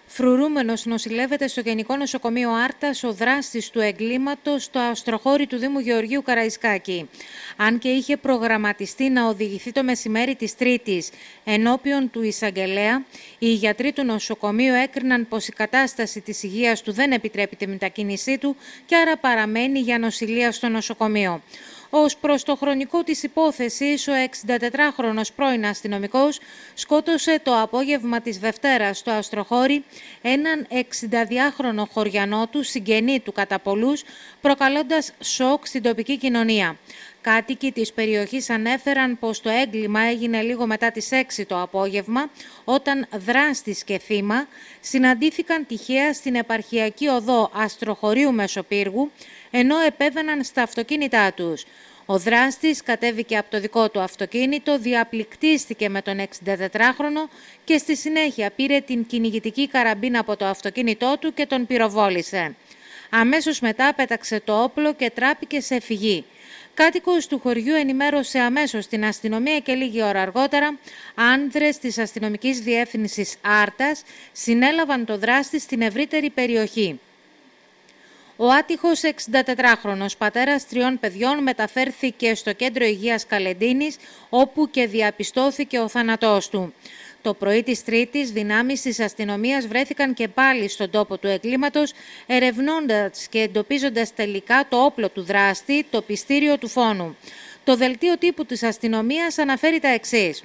Φρουρούμενος νοσηλεύεται στο Γενικό Νοσοκομείο Άρτας ο δράστης του εγκλήματος στο αστροχώρι του Δήμου Γεωργίου Καραϊσκάκη. Αν και είχε προγραμματιστεί να οδηγηθεί το μεσημέρι της Τρίτης ενώπιον του εισαγγελέα, οι γιατροί του νοσοκομείου έκριναν πως η κατάσταση της υγείας του δεν επιτρέπει τη μετακίνησή του και άρα παραμένει για νοσηλεία στο νοσοκομείο. Ως προς το χρονικό της υπόθεσης, ο 64χρονος πρώην αστυνομικός σκότωσε το απόγευμα της Δευτέρας στο αστροχώρι έναν 62χρονο χωριανό του, συγγενή του κατά πολλούς, προκαλώντας σοκ στην τοπική κοινωνία. Κάτοικοι της περιοχής ανέφεραν πως το έγκλημα έγινε λίγο μετά τις 6 το απόγευμα, όταν δράστης και θύμα συναντήθηκαν τυχαία στην επαρχιακή οδό Αστροχωρίου Μεσοπύργου, ενώ επέβαιναν στα αυτοκίνητά τους. Ο δράστης κατέβηκε από το δικό του αυτοκίνητο, διαπληκτίστηκε με τον 64χρονο και στη συνέχεια πήρε την κυνηγητική καραμπίνα από το αυτοκίνητό του και τον πυροβόλησε. Αμέσως μετά πέταξε το όπλο και τράπηκε σε φυγή. Κάτοικος του χωριού ενημέρωσε αμέσως την αστυνομία και λίγη ώρα αργότερα, άνδρες της αστυνομικής διεύθυνσης Άρτας συνέλαβαν το δράστη στην ευρύτερη περιοχή. Ο άτυχος 64χρονος πατέρας 3 παιδιών μεταφέρθηκε στο κέντρο υγείας Καλεντίνης, όπου και διαπιστώθηκε ο θάνατός του. Το πρωί της Τρίτης, δυνάμεις της αστυνομίας βρέθηκαν και πάλι στον τόπο του εγκλήματος, ερευνώντας και εντοπίζοντας τελικά το όπλο του δράστη, το πιστήριο του φόνου. Το δελτίο τύπου της αστυνομίας αναφέρει τα εξής.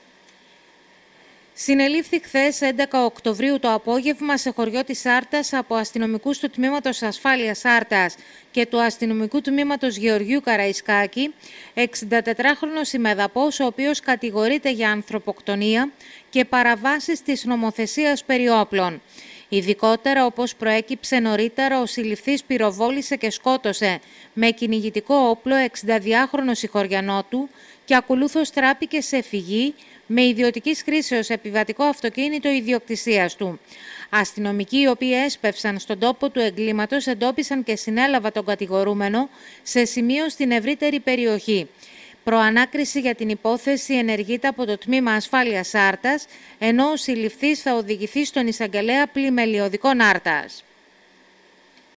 Συνελήφθη χθες 11 Οκτωβρίου το απόγευμα σε χωριό της Άρτας από αστυνομικούς του Τμήματος Ασφάλειας Άρτας και του αστυνομικού τμήματος Γεωργίου Καραϊσκάκη, 64χρονος ημεδαπός, ο οποίος κατηγορείται για ανθρωποκτονία και παραβάσεις της νομοθεσίας περί όπλων. Ειδικότερα, όπως προέκυψε νωρίτερα, ο συλληφθής πυροβόλησε και σκότωσε με κυνηγητικό όπλο 62χρονο συγχωριανό του και ακολούθως τράπηκε σε φυγή με ιδιωτικής χρήσεως επιβατικό αυτοκίνητο ιδιοκτησίας του. Αστυνομικοί, οι οποίοι έσπευσαν στον τόπο του εγκλήματος, εντόπισαν και συνέλαβαν τον κατηγορούμενο σε σημείο στην ευρύτερη περιοχή. Προανάκριση για την υπόθεση ενεργείται από το Τμήμα Ασφάλειας Άρτας, ενώ ο συλληφθής θα οδηγηθεί στον εισαγγελέα πλημελιωδικών Άρτας.